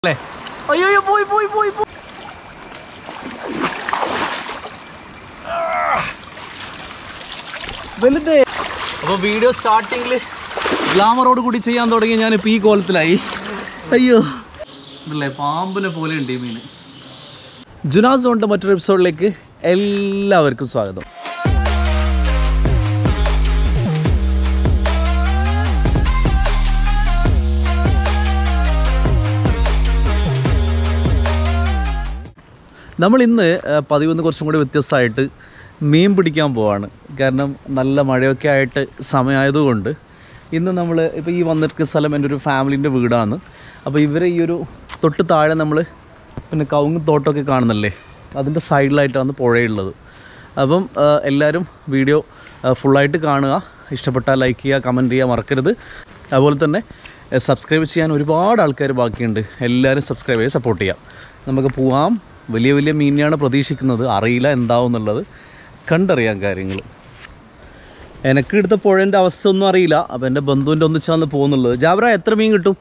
അയ്യോ പോയി പോയി പോയി പോയി. വലുതേ. അപ്പോൾ വീഡിയോ സ്റ്റാർട്ടിങ്ങിൽ ഗ്ലാമറോട് കൂടി ചെയ്യാൻ തുടങ്ങി ഞാനിപ്പോൾ ഈ കോലത്തിലായി. അയ്യോ ഇല്ലേ, പാമ്പിനെ പോലെ ഉണ്ട് ഈ മീൻ. ജുനാസ് കൊണ്ട് മറ്റൊരു എപ്പിസോഡിലേക്ക് എല്ലാവർക്കും സ്വാഗതം. നമ്മൾ ഇന്ന് പതിവൊന്ന് കുറച്ചും കൂടി വ്യത്യസ്തമായിട്ട് മീൻ പിടിക്കാൻ പോവാണ്. കാരണം നല്ല മഴയൊക്കെ ആയിട്ട് സമയമായതുകൊണ്ട് ഇന്ന് നമ്മൾ ഇപ്പോൾ ഈ വന്നിരിക്കുന്ന സ്ഥലം എൻ്റെ ഒരു ഫാമിലിൻ്റെ വീടാണ്. അപ്പോൾ ഇവരെ ഈ ഒരു തൊട്ട് താഴെ നമ്മൾ പിന്നെ കവുങ്ങ് തോട്ടമൊക്കെ കാണുന്നല്ലേ, അതിൻ്റെ സൈഡിലായിട്ടാണ് പുഴയുള്ളത്. അപ്പം എല്ലാവരും വീഡിയോ ഫുള്ളായിട്ട് കാണുക. ഇഷ്ടപ്പെട്ടാൽ ലൈക്ക് ചെയ്യുക, കമൻറ്റ് ചെയ്യുക മറക്കരുത്. അതുപോലെ തന്നെ സബ്സ്ക്രൈബ് ചെയ്യാൻ ഒരുപാട് ആൾക്കാർ ബാക്കിയുണ്ട്. എല്ലാവരും സബ്സ്ക്രൈബ് ചെയ്ത് സപ്പോർട്ട് ചെയ്യാം. നമുക്ക് പോവാം. വലിയ വലിയ മീനെയാണ് പ്രതീക്ഷിക്കുന്നത്. അറിയില്ല എന്താവും എന്നുള്ളത്, കണ്ടറിയാം കാര്യങ്ങൾ. എനിക്ക് എടുത്ത പുഴേൻ്റെ അവസ്ഥ ഒന്നും അറിയില്ല. അപ്പോൾ എൻ്റെ ബന്ധുവിൻ്റെ ഒന്നിച്ചാന്ന് പോകുന്നുള്ളത്. ജാബ്ര, എത്ര മീൻ കിട്ടും?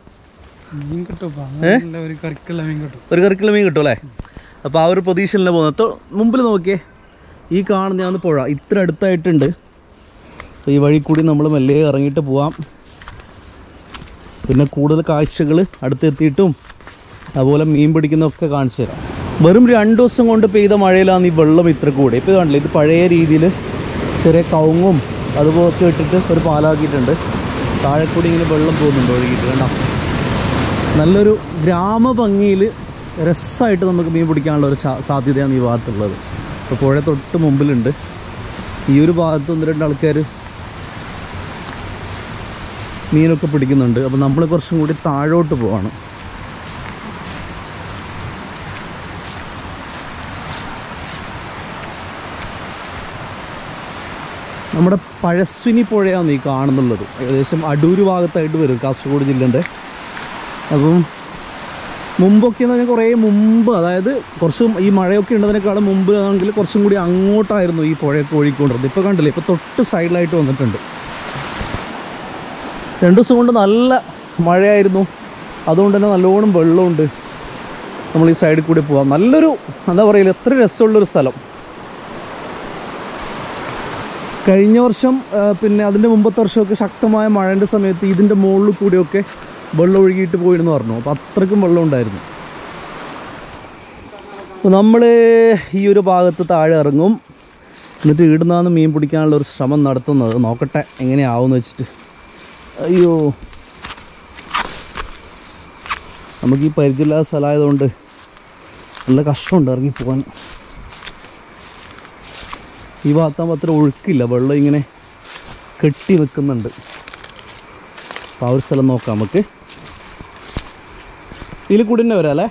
ഒരു കറിക്കുള്ള മീൻ കിട്ടും അല്ലേ? അപ്പോൾ ആ ഒരു പ്രതീക്ഷയിലാണ് പോകുന്നത്. മുമ്പിൽ നോക്കിയേ, ഈ കാണുന്നതാണ് പുഴ. ഇത്ര അടുത്തായിട്ടുണ്ട്. അപ്പോൾ ഈ വഴി കൂടി നമ്മൾ മെല്ലെ ഇറങ്ങിയിട്ട് പോവാം. പിന്നെ കൂടുതൽ കാഴ്ചകൾ അടുത്തെത്തിയിട്ടും അതുപോലെ മീൻ പിടിക്കുന്നതൊക്കെ കാണിച്ചു തരാം. വെറും 2 ദിവസം കൊണ്ട് പെയ്ത മഴയിലാണ് ഈ വെള്ളം ഇത്ര കൂടി. ഇപ്പോൾ കാണില്ല, ഇത് പഴയ രീതിയിൽ ചെറിയ കവുങ്ങും അതുപോലൊക്കെ ഇട്ടിട്ട് ഒരു പാലാക്കിയിട്ടുണ്ട്. താഴെ കൂടി ഇങ്ങനെ വെള്ളം പോകുന്നുണ്ട് ഒഴുകിയിട്ട്. കണ്ടോ, നല്ലൊരു ഗ്രാമഭംഗിയിൽ രസമായിട്ട് നമുക്ക് മീൻ പിടിക്കാനുള്ള ഒരു സാധ്യതയാണ് ഈ ഭാഗത്തുള്ളത്. ഇപ്പോൾ പുഴ തൊട്ട് മുമ്പിലുണ്ട്. ഈ ഒരു ഭാഗത്ത് 1-2 ആൾക്കാർ മീനൊക്കെ പിടിക്കുന്നുണ്ട്. അപ്പോൾ നമ്മൾ കുറച്ചും കൂടി താഴോട്ട് പോവാണ്. നമ്മുടെ പഴശ്ശിനി പുഴയാണ് ഈ കാണുന്നുള്ളത്. ഏകദേശം അടൂര് ഭാഗത്തായിട്ട് വരും, കാസർഗോഡ് ജില്ലേൻ്റെ. അപ്പം മുമ്പൊക്കെ എന്ന് പറഞ്ഞാൽ കുറേ മുമ്പ്, അതായത് കുറച്ച് ഈ മഴയൊക്കെ ഉണ്ടതിനേക്കാളും മുമ്പ് ആണെങ്കിൽ കുറച്ചും കൂടി അങ്ങോട്ടായിരുന്നു ഈ പുഴയൊക്കെ ഒഴുകിക്കൊണ്ടിരുന്നത്. ഇപ്പോൾ കണ്ടില്ലേ, ഇപ്പോൾ തൊട്ട് സൈഡിലായിട്ട് വന്നിട്ടുണ്ട്. 2 ദിവസം കൊണ്ട് നല്ല മഴയായിരുന്നു. അതുകൊണ്ട് തന്നെ നല്ലോണം വെള്ളമുണ്ട്. നമ്മൾ ഈ സൈഡിൽ കൂടി പോകാം. നല്ലൊരു എന്താ പറയുക, എത്ര രസമുള്ളൊരു സ്ഥലം. കഴിഞ്ഞ വർഷം പിന്നെ അതിൻ്റെ മുമ്പത്തെ വർഷമൊക്കെ ശക്തമായ മഴേൻ്റെ സമയത്ത് ഇതിൻ്റെ മുകളിൽ കൂടിയൊക്കെ വെള്ളം ഒഴുകിയിട്ട് പോയിരുന്നു പറഞ്ഞു. അപ്പോൾ അത്രയ്ക്കും വെള്ളം ഉണ്ടായിരുന്നു. അപ്പോൾ നമ്മൾ ഈ ഒരു ഭാഗത്ത് താഴെ ഇറങ്ങും. എന്നിട്ട് ഇവിടുന്നാണ് മീൻ പിടിക്കാനുള്ള ഒരു ശ്രമം നടത്തുന്നത്. നോക്കട്ടെ എങ്ങനെയാവുമെന്ന് വെച്ചിട്ട്. അയ്യോ, നമുക്ക് ഈ പരിചയമില്ലാത്ത സ്ഥലമായതുകൊണ്ട് നല്ല കഷ്ടമുണ്ട് ഇറങ്ങിപ്പോകാൻ. ഈ ഭാഗത്താകുമ്പോൾ അത്ര ഒഴുക്കില്ല, വെള്ളം ഇങ്ങനെ കെട്ടി നിൽക്കുന്നുണ്ട്. അപ്പോൾ ആ ഒരു സ്ഥലം നോക്കാം നമുക്ക്. ഇതിൽ കൂടി തന്നെ വരാം അല്ലേ?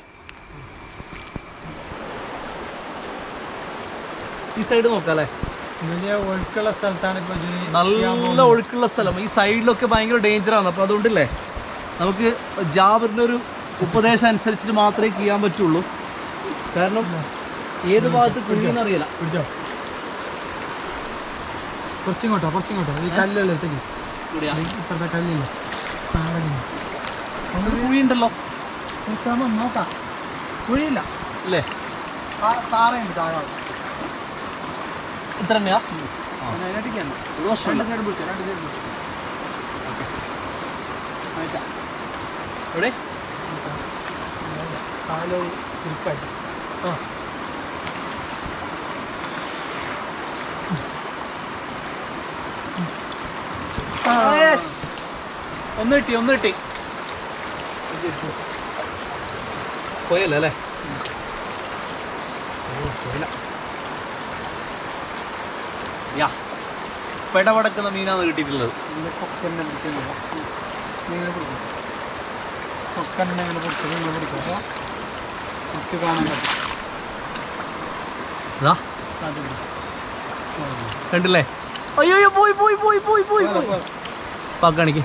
ഈ സൈഡ് നോക്കാം അല്ലേ? ഒഴുക്കുള്ള സ്ഥലത്താണ് ഇപ്പോൾ, നല്ല ഒഴുക്കുള്ള സ്ഥലം. ഈ സൈഡിലൊക്കെ ഭയങ്കര ഡേഞ്ചറാണ്. അപ്പോൾ അതുകൊണ്ടല്ലേ നമുക്ക് ജാബറിൻ്റെ ഒരു ഉപദേശം അനുസരിച്ചിട്ട് മാത്രമേ ചെയ്യാൻ പറ്റുള്ളൂ. കാരണം ഏത് ഭാഗത്ത് കുഴിയെന്ന് അറിയില്ല. കുറച്ചിങ്ങോട്ടോ ഈ കല്ലല്ലേ ഇപ്പോഴത്തെ കല്ലില്ല, കുഴിയുണ്ടല്ലോ. നോക്കാം, കുഴിയില്ല അല്ലേ? താറയുണ്ട് താഴെ. ഇത്ര തന്നെയാ? എവിടെ കാലോ ഉൾപ്പായിട്ട് ഒന്ന് കിട്ടി പോയല്ലോ അല്ലേ? പെടപടക്കുന്ന മീനാണ് കിട്ടിയിട്ടുള്ളത്. കണ്ടില്ലേ? അയ്യോ പോയി പോയി പോയി പോയി പോയി പോയി പാക്കാണിക്ക്.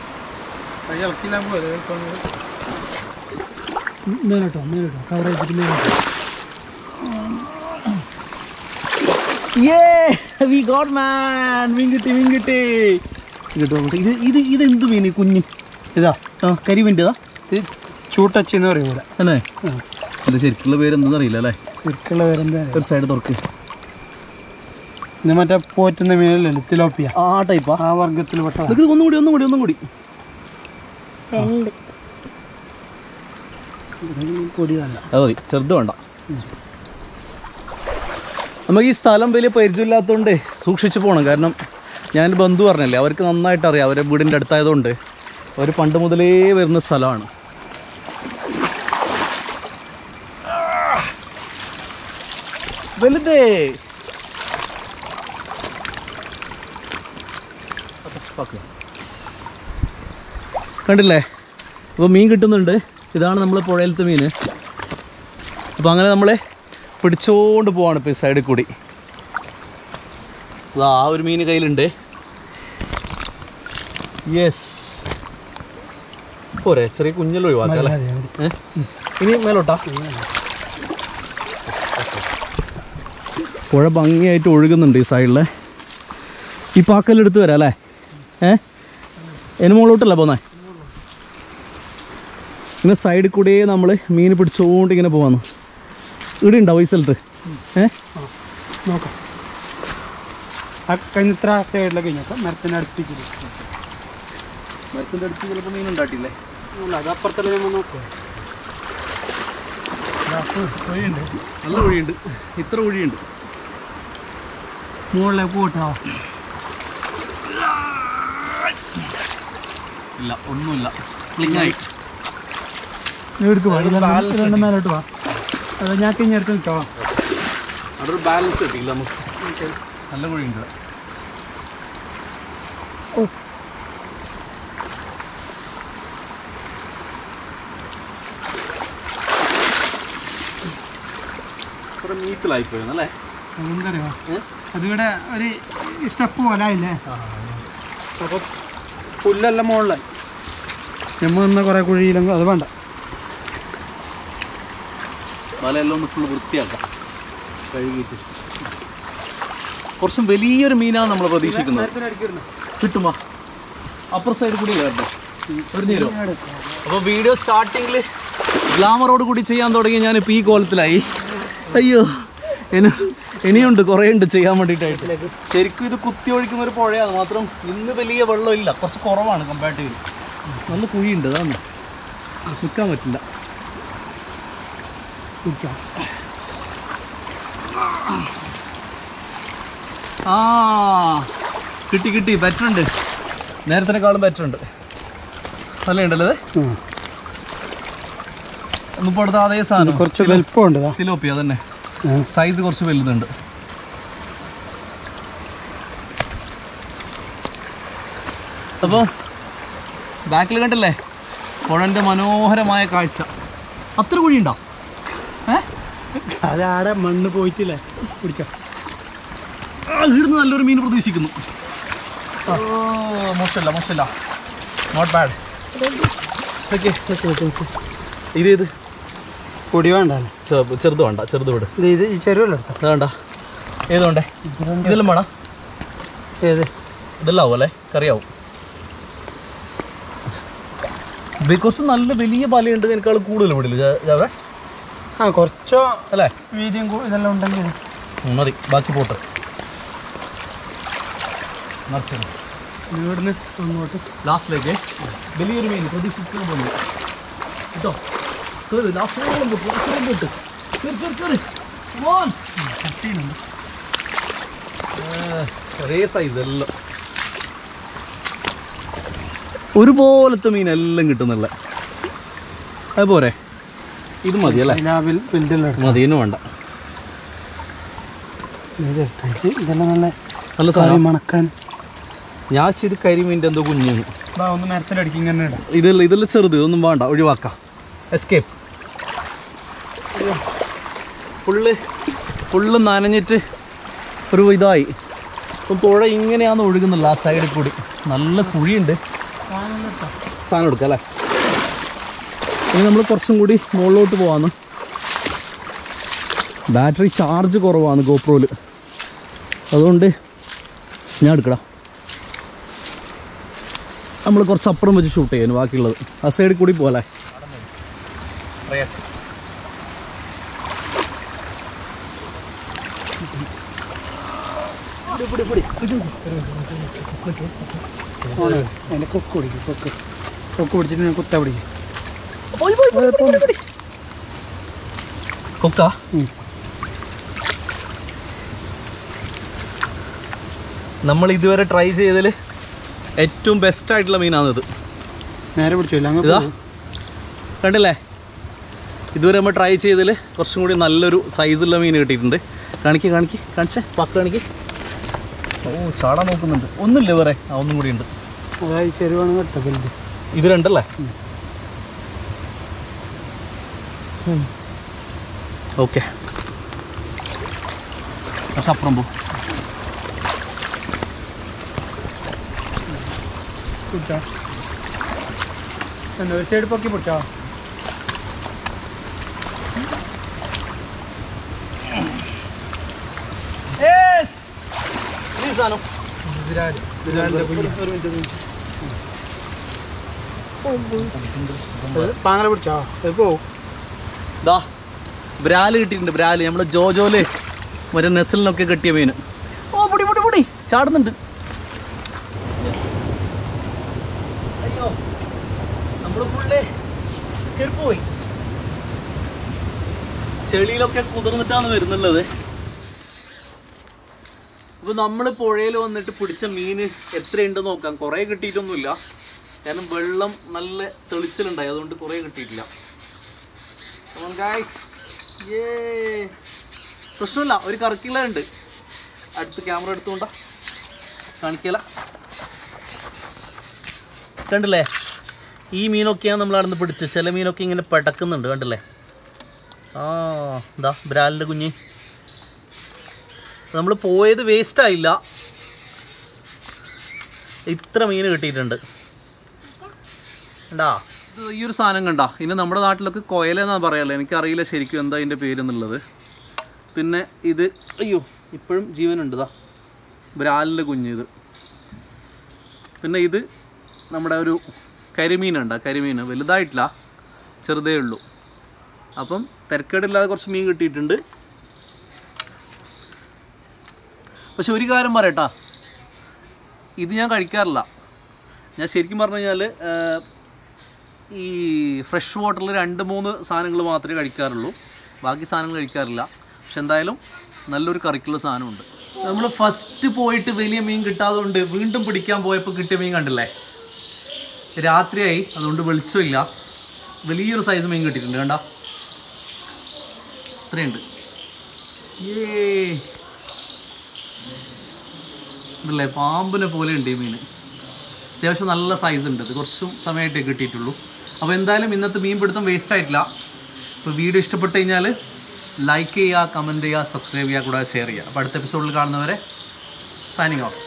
മീൻ കിട്ടി. ഇതെന്ത് മീൻ? കുഞ്ഞ് ഇതാ കരിമീൻ്റെതാ. ഇത് ചൂട്ടച്ചി എന്ന് പറയും ഇവിടെ അല്ലേ? എൻ്റെ ശരിക്കുള്ള പേര് എന്താണെന്ന് അറിയില്ല അല്ലേ? ശരിക്കുള്ള പേരെന്താ? ഒരു സൈഡ് തുറക്ക്. ഇത് മറ്റേ പോറ്റുന്ന മീനല്ലേ തിലോപ്പിയ, ആ ടൈപ്പാ, ആ വർഗത്തിൽ പെട്ട. ഒന്നും കൂടി പൊടി വേണ്ട, അത് മതി, ചെറുത് വേണ്ട. നമുക്ക് ഈ സ്ഥലം വലിയ പരിചയമില്ലാത്തതുകൊണ്ട് സൂക്ഷിച്ച് പോകണം. കാരണം ഞാൻ ബന്ധു പറഞ്ഞല്ലേ, അവർക്ക് നന്നായിട്ട് അറിയാം, അവരെ വീടിൻ്റെ അടുത്തായതുകൊണ്ട്. അവർ പണ്ട് മുതലേ വരുന്ന സ്ഥലമാണ്. വലുതേ കണ്ടില്ലേ? അപ്പോൾ മീൻ കിട്ടുന്നുണ്ട്. ഇതാണ് നമ്മൾ പുഴയിലത്തെ മീൻ. അപ്പോൾ അങ്ങനെ നമ്മൾ പിടിച്ചോണ്ട് പോവാണ് ഇപ്പോൾ ഈ സൈഡിൽ കൂടി. ആ ഒരു മീൻ കയ്യിലുണ്ട്. യെസ്, പോരെ, ചെറിയ കുഞ്ഞെല്ലാം ഒഴിവാക്കാം അല്ലേ? ഇനി മേലോട്ടാ. പുഴ ഭംഗിയായിട്ട് ഒഴുകുന്നുണ്ട് ഈ സൈഡിലെ. ഈ പാക്കലെടുത്ത് വരാം അല്ലേ? അതിന് മുകളിലോട്ടല്ല പോന്നേ. ഇങ്ങനെ സൈഡിൽ കൂടെ നമ്മൾ മീൻ പിടിച്ചുകൊണ്ട് ഇങ്ങനെ പോവാന്ന്. ഇവിടെ ഉണ്ടാവും ഈ സ്ഥലത്ത്. നോക്കാം, കഴിഞ്ഞത്ര സൈഡിലൊക്കെ കഴിഞ്ഞോക്കാം. മരത്തിൻ്റെ അടുത്തേക്ക്, മരത്തിൻ്റെ അടുത്ത് ചിലപ്പോൾ മീൻ ഉണ്ടാട്ടില്ലേ? അത് അപ്പുറത്തല്ലേ നമ്മൾ നോക്കുക. വഴിയുണ്ട്, നല്ല വഴിയുണ്ട്, ഇത്ര വഴിയുണ്ട്. മുകളിലേക്ക് പോട്ടോ? ഇല്ല, ഒന്നുമില്ല, ക്ലിങ്ങായി. മേലോട്ട് വാ, അത് ഞാൻ കഴിഞ്ഞെടുത്ത് നിൽക്കാം. അവിടെ ഒരു ബാലൻസ് കിട്ടിയില്ല നമുക്ക്. നല്ല വഴിയുണ്ട്. കുറെ മീറ്റിലായിപ്പോയെന്നല്ലേ? എന്തറിയോ, അതിവിടെ ഒരു സ്റ്റെപ്പ് പോലെ ആയില്ലേ? അപ്പോൾ പുല്ലെല്ലാം മുകളിലായി. നമ്മൾ നിന്ന കുറേ കുഴിയിലെങ്കിൽ അത് വേണ്ട. വലയെല്ലാം ഒന്ന് ഫുള്ള് വൃത്തിയാക്കാം, കഴുകിയിട്ട്. കുറച്ചും വലിയൊരു മീനാണ് നമ്മൾ പ്രതീക്ഷിക്കുന്നത്. കിട്ടുമോ? അപ്പുറ സൈഡ് കൂടി കേട്ടോ ഒരു തരും. അപ്പോൾ വീഡിയോ സ്റ്റാർട്ടിങ്ങിൽ ഗ്ലാമറോട് കൂടി ചെയ്യാൻ തുടങ്ങി ഞാനിപ്പോൾ ഈ കോലത്തിലായി. അയ്യോ, ഇനിയുണ്ട്, കുറേ ഉണ്ട് ചെയ്യാൻ വേണ്ടിയിട്ടായിട്ട്. ശരിക്കും ഇത് കുത്തി ഒഴിക്കുന്ന ഒരു പുഴയാണ്, മാത്രം ഇന്ന് വലിയ വെള്ളമില്ല, കുറച്ച് കുറവാണ് കമ്പാരിറ്റീവ്ലി. നല്ല കുഴിയുണ്ട്, അതാണ് നിൽക്കാൻ പറ്റില്ല. ആ കിട്ടി, ബെറ്റർ ഉണ്ട്, നേരത്തിനേക്കാളും ബെറ്റർ ഉണ്ട്. നല്ല ഉണ്ടല്ലോ ഇത്. ഒന്നിപ്പോൾ അടുത്ത അതേ സാധനം, കുറച്ച് വലുപ്പമുണ്ട്. തിലോപ്പിയ തന്നെ, സൈസ് കുറച്ച് വലുതുണ്ട്. അപ്പോൾ ബാക്കിൽ കണ്ടില്ലേ പുഴൻ്റെ മനോഹരമായ കാഴ്ച. അത്ര കുഴിയുണ്ടോ? അതാടെ മണ്ണ് പോയിട്ടില്ലേ, പിടിച്ചോ. ഇവിടുന്ന് നല്ലൊരു മീൻ പ്രതീക്ഷിക്കുന്നു. മോശമല്ല, നോട്ട് ബാഡ്. ഓക്കെ, ഇത് പൊടി വേണ്ട, ചെറുത് വേണ്ട, ചെറുത് വിട്. ഇത് ഈ ചെറുവല്ലോ എടുത്ത വേണ്ട. ഏത് വേണ്ടേ? ഇതെല്ലാം വേണം. ഏത്? ഇതെല്ലാം ആവും അല്ലേ? കറിയാവും. കുറച്ച് നല്ല വലിയ പലയുണ്ട്, എനിക്കാൾ കൂടുതൽ വിടില്ല ജാവേ. കുറച്ചോ അല്ലേ വീതിയും ഇതെല്ലാം ഉണ്ടെങ്കിൽ മതി. ബാക്കി പോട്ട് നിറച്ചിടും. ഇവിടുന്ന് അങ്ങോട്ട് ലാസ്റ്റിലേക്ക് വലിയൊരു മീൻ പ്രതീക്ഷിക്കാൻ പോകുന്നു കേട്ടോ. ഒരേ സൈസ് എല്ലാം ഒരുപോലത്തെ മീനെല്ലാം കിട്ടുന്നില്ല. അതുപോലെ ഇത് മതി അല്ലേ? മതിയെന്ന് വേണ്ട. ഇതെല്ലാം നല്ല നല്ല സാധനം മണക്കാൻ. ഞാൻ ചെയ്ത് കരിമീൻ്റെ എന്തോ കുഞ്ഞാണ്. ഒന്ന് മരത്തിലടിക്കും ഇങ്ങനെ ഇടാം. ഇതെല്ലാം ചെറുത്, ഇതൊന്നും വേണ്ട, ഒഴിവാക്കാം. എസ്കേപ്പ്. ഫുള്ള് നനഞ്ഞിട്ട് ഒരു ഇതായി. ഇപ്പം പുഴ ഇങ്ങനെയാണ് ഒഴുകുന്നില്ല ആ സൈഡിൽ കൂടി. നല്ല കുഴിയുണ്ട്. സാധനം എടുക്കാം അല്ലേ? ഇനി നമ്മൾ കുറച്ചും കൂടി മുകളിലോട്ട് പോവാന്ന്. ബാറ്ററി ചാർജ് കുറവാണ് ഗോപ്രോയിൽ, അതുകൊണ്ട് ഞാൻ എടുക്കടാ. നമ്മൾ കുറച്ച് അപ്പുറം വെച്ച് ഷൂട്ട് ചെയ്യാൻ ബാക്കിയുള്ളത്. ആ സൈഡിൽ കൂടി പോകല്ലേ? അതിൻ്റെ കൊക്ക് പിടിക്കും, കൊക്ക് പിടിച്ചിട്ട് ഞാൻ കുത്ത പിടിക്കും. കൊക്കാ? നമ്മൾ ഇതുവരെ ട്രൈ ചെയ്തതിൽ ഏറ്റവും ബെസ്റ്റായിട്ടുള്ള മീനാണിത്. നേരെ പിടിച്ചില്ല ഇതാ കണ്ടില്ലേ, ഇതുവരെ നമ്മൾ ട്രൈ ചെയ്തതിൽ കുറച്ചും കൂടി നല്ലൊരു സൈസുള്ള മീൻ കിട്ടിയിട്ടുണ്ട്. കാണിച്ചേ പക്ക് കാണിക്ക്. ഓ ചാടാൻ നോക്കുന്നുണ്ട്. ഒന്നുമില്ല വേറെ, ഒന്നും കൂടി ഉണ്ട്. അതായത് ചെരുവാണ് കട്ടക്കലുണ്ട്. ഇത് രണ്ടല്ലേ? ഓക്കെ, പക്ഷെ അപ്പുറം പോ. പിടിച്ചോ, എന്താ ഒരു സൈഡ് പൊക്കി പിടിച്ചോ. പാങ്ങല പിടിച്ചോ, പോവും. ദാ ബ്രാല് കിട്ടിയിട്ടുണ്ട്. ബ്രാല് നമ്മുടെ ജോജോല് മറ്റേ നെസലിനൊക്കെ കിട്ടിയ മീൻ. ഓ പൊടി പൊടി പൊടി ചാടുന്നുണ്ട്. അയ്യോ, നമ്മൾ ഫുള്ളേ ചെരുപ്പ് പോയി. ചെളിയിലൊക്കെ കുതിർന്നിട്ടാണ് വരുന്നുള്ളത്. അപ്പോൾ നമ്മൾ പുഴയിൽ വന്നിട്ട് പിടിച്ച മീൻ എത്രയുണ്ടെന്ന് നോക്കാം. കുറേ കിട്ടിയിട്ടൊന്നുമില്ല, കാരണം വെള്ളം നല്ല തെളിച്ചിലുണ്ടായി, അതുകൊണ്ട് കുറേ കിട്ടിയിട്ടില്ല. പ്രശ്നമില്ല, ഒരു കറക്കില ഉണ്ട്. അടുത്ത് ക്യാമറ എടുത്തുകൊണ്ടാ കാണിക്കല. കണ്ടില്ലേ, ഈ മീനൊക്കെയാണ് നമ്മൾ അവിടെ നിന്ന് പിടിച്ചത്. ചില മീനൊക്കെ ഇങ്ങനെ പടക്കുന്നുണ്ട്, കണ്ടില്ലേ? ആ എന്താ ബ്രാലിൻ്റെ കുഞ്ഞ്. നമ്മൾ പോയത് വേസ്റ്റായില്ല, ഇത്ര മീൻ കിട്ടിയിട്ടുണ്ട്. കണ്ടാ, ഈ ഒരു സാധനം കണ്ടാ. ഇനി നമ്മുടെ നാട്ടിലൊക്കെ കൊയലെന്നാണ് പറയാമല്ലോ, എനിക്കറിയില്ല ശരിക്കും എന്താ അതിൻ്റെ പേരെന്നുള്ളത്. പിന്നെ ഇത് അയ്യോ ഇപ്പോഴും ജീവനുണ്ട്, ഇതാ ബ്രാലിൻ്റെ കുഞ്ഞ് ഇത്. പിന്നെ ഇത് നമ്മുടെ ഒരു കരിമീനുണ്ട്. കരിമീൻ വലുതായിട്ടില്ല, ചെറുതേ ഉള്ളൂ. അപ്പം തിരക്കേടില്ലാതെ കുറച്ച് മീൻ കിട്ടിയിട്ടുണ്ട്. പക്ഷെ ഒരു കാര്യം പറയട്ടാ, ഇത് ഞാൻ കഴിക്കാറില്ല. ഞാൻ ശരിക്കും പറഞ്ഞു കഴിഞ്ഞാൽ ഈ ഫ്രഷ് വാട്ടറിൽ 2-3 സാധനങ്ങൾ മാത്രമേ കഴിക്കാറുള്ളൂ, ബാക്കി സാധനങ്ങൾ കഴിക്കാറില്ല. പക്ഷെ എന്തായാലും നല്ലൊരു കറിക്കുള്ള സാധനമുണ്ട്. നമ്മൾ ഫസ്റ്റ് പോയിട്ട് വലിയ മീൻ കിട്ടാത്തതുകൊണ്ട് വീണ്ടും പിടിക്കാൻ പോയപ്പോൾ കിട്ടിയ മീൻ കണ്ടില്ലേ, രാത്രിയായി, അതുകൊണ്ട് വെളിച്ചമില്ല. വലിയൊരു സൈസ് മീൻ കിട്ടിയിട്ടുണ്ട്, കണ്ട ഇത്രയുണ്ട്. ഉണ്ടല്ലേ, പാമ്പിനെ പോലെ ഉണ്ട് ഈ മീൻ. അത്യാവശ്യം നല്ല സൈസ് ഉണ്ട്. ഇത് കുറച്ചും സമയമായിട്ടേ കിട്ടിയിട്ടുള്ളൂ. അപ്പോൾ എന്തായാലും ഇന്നത്തെ മീൻ പിടുത്തം വേസ്റ്റ് ആയിട്ടില്ല. അപ്പോൾ വീഡിയോ ഇഷ്ടപ്പെട്ട് കഴിഞ്ഞാൽ ലൈക്ക് ചെയ്യുക, കമൻറ്റ് ചെയ്യുക, സബ്സ്ക്രൈബ് ചെയ്യുക, കൂടാതെ ഷെയർ ചെയ്യുക. അപ്പോൾ അടുത്ത എപ്പിസോഡിൽ കാണുന്നവരെ സൈനിങ് ഓഫ്.